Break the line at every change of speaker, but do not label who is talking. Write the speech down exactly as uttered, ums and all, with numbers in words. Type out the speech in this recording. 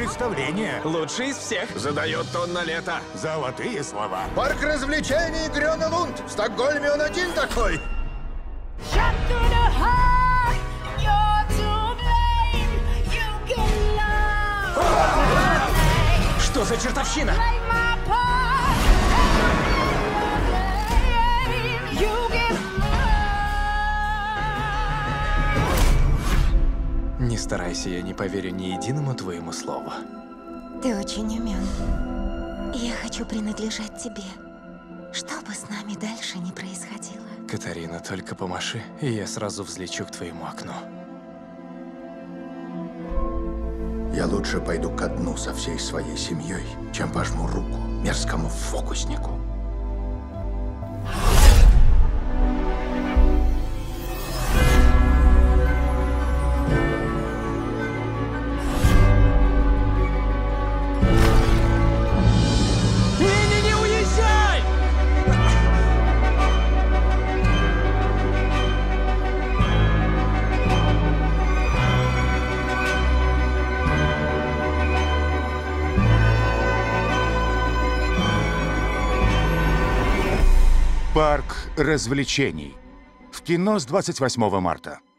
представление.
Лучший из всех.
Задает тон на лето.
Золотые слова.
Парк развлечений Грёна-Лунд. В Стокгольме он один такой.
Что за чертовщина? Не старайся, я не поверю ни единому твоему слову.
Ты очень умен. Я хочу принадлежать тебе. Что бы с нами дальше ни происходило.
Катарина, только помаши, и я сразу взлечу к твоему окну.
Я лучше пойду ко дну со всей своей семьей, чем пожму руку мерзкому фокуснику.
Не-не-не, уезжай!
Парк развлечений. В кино с двадцать восьмого марта.